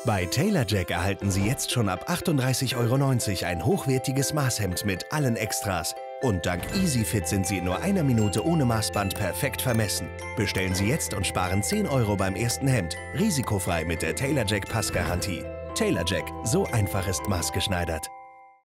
Bei TaylorJack erhalten Sie jetzt schon ab 38,90 € ein hochwertiges Maßhemd mit allen Extras. Und dank EasyFit sind Sie in nur einer Minute ohne Maßband perfekt vermessen. Bestellen Sie jetzt und sparen 10 € beim ersten Hemd. Risikofrei mit der TaylorJack Passgarantie. TaylorJack, so einfach ist maßgeschneidert.